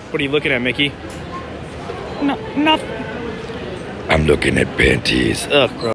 What are you looking at, Mickey? No, nothing. I'm looking at panties. Ugh, gross.